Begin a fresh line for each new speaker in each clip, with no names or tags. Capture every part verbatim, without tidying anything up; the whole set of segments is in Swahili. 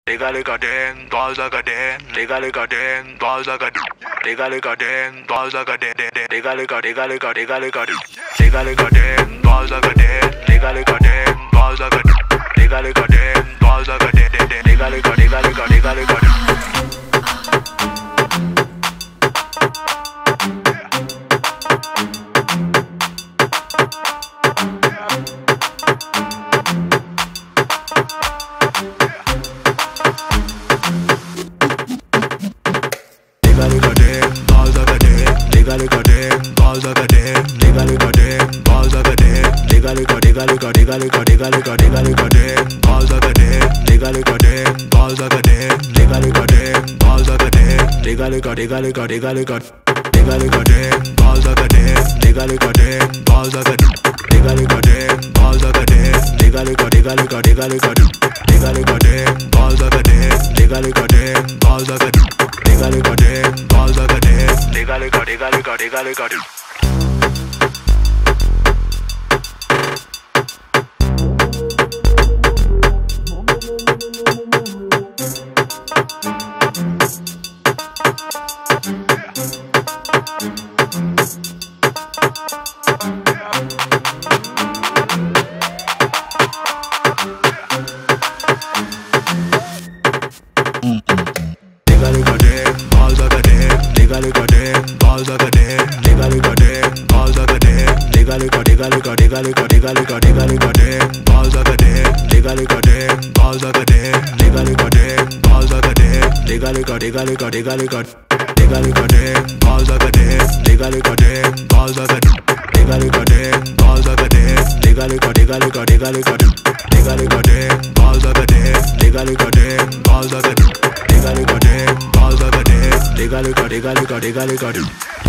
Liga liga den, balls like a den, liga liga den, balls like a liga liga den, balls like a den, liga liga liga liga liga liga liga liga den, balls like a den, liga liga den, balls like a liga liga den, balls like a den, liga liga liga liga liga liga Liga liga den, balls like a den, liga liga den, balls like a den, liga liga liga liga liga liga liga liga liga liga den, balls like a den, liga liga den, balls like a den, liga liga den, balls like a den, liga liga liga liga liga liga liga liga den, balls like a den, liga liga den, balls like a liga liga den, balls like a den, liga liga liga liga liga liga liga liga den, balls like a den, liga liga den, balls like a liga liga den, balls like a den, liga liga liga liga liga liga liga Liga liga den, balls like a den, liga liga den, balls like a den, liga liga den, balls like a den, liga liga liga liga liga liga liga liga liga liga den, balls like a den, liga liga den, balls like a den, liga liga den, balls like a den, liga liga liga liga liga liga liga liga den, balls like a den, liga liga den, balls like a liga liga den, balls like a den, liga liga liga liga liga liga liga liga den, balls like a den, liga liga den, balls like a liga liga den, balls like a den, liga liga liga liga liga liga liga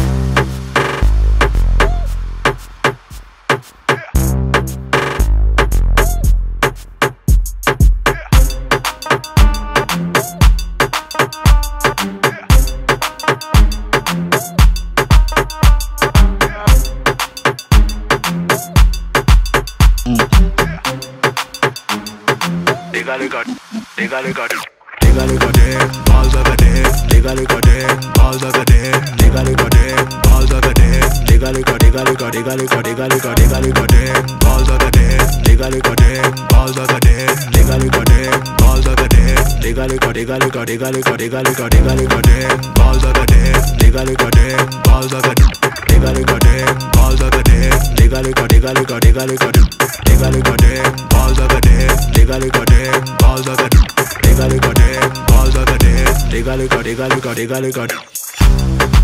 Liga liga, liga liga, liga liga den, balls like a den, liga liga den, balls like a den, liga liga den, balls like a den, liga liga liga liga liga liga liga liga liga liga den, balls like a den, liga liga den, balls like a den, liga liga den, balls like a den, liga liga liga liga liga liga liga liga liga liga den, balls like a den, liga liga den, balls like a liga liga den, balls like a den, liga liga liga liga liga liga liga liga den, balls like a den, liga liga den, balls like a liga liga den, balls like a den, liga liga liga liga liga liga